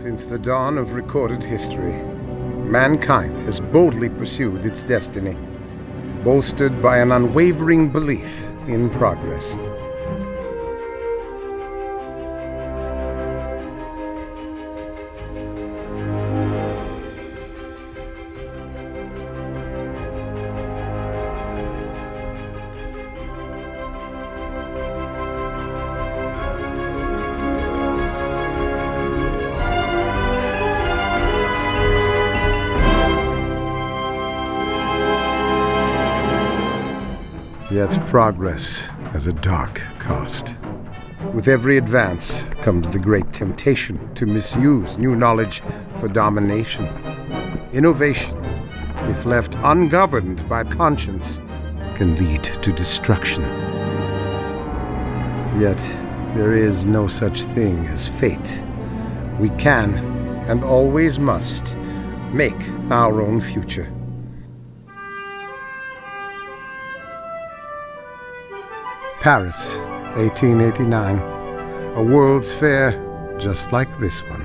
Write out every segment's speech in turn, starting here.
Since the dawn of recorded history, mankind has boldly pursued its destiny, bolstered by an unwavering belief in progress. Yet progress has a dark cost. With every advance comes the great temptation to misuse new knowledge for domination. Innovation, if left ungoverned by conscience, can lead to destruction. Yet there is no such thing as fate. We can, and always must, make our own future. Paris, 1889. A World's Fair just like this one.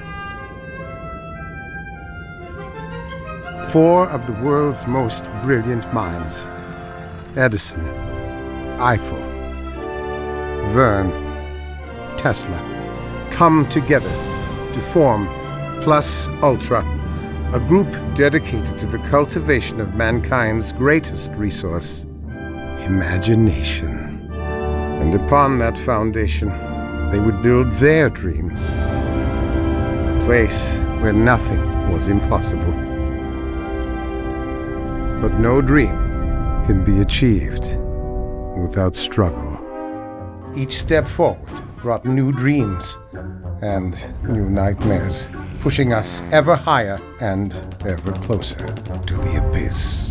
4 of the world's most brilliant minds, Edison, Eiffel, Verne, Tesla, come together to form Plus Ultra, a group dedicated to the cultivation of mankind's greatest resource, imagination. And upon that foundation, they would build their dream. A place where nothing was impossible. But no dream can be achieved without struggle. Each step forward brought new dreams and new nightmares, pushing us ever higher and ever closer to the abyss.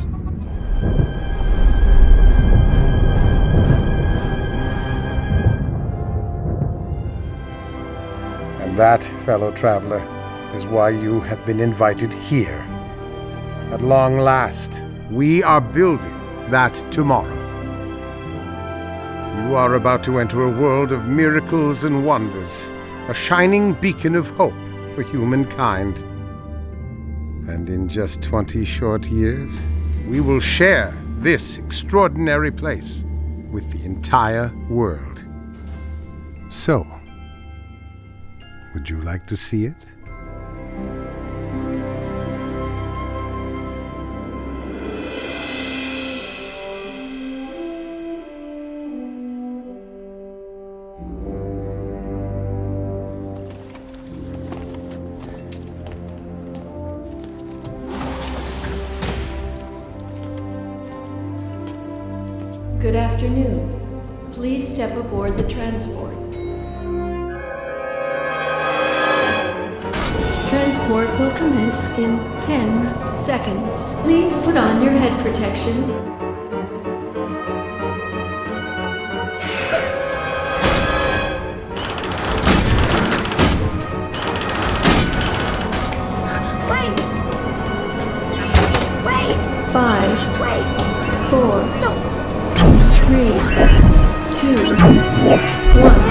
And that, fellow traveler, is why you have been invited here. At long last, we are building that tomorrow. You are about to enter a world of miracles and wonders, a shining beacon of hope for humankind. And in just 20 short years, we will share this extraordinary place with the entire world. So, would you like to see it? Good afternoon. Please step aboard the transport. Transport will commence in 10 seconds. Please put on your head protection. Wait! Wait! 5, Wait! 4, No! 3, 2, 1.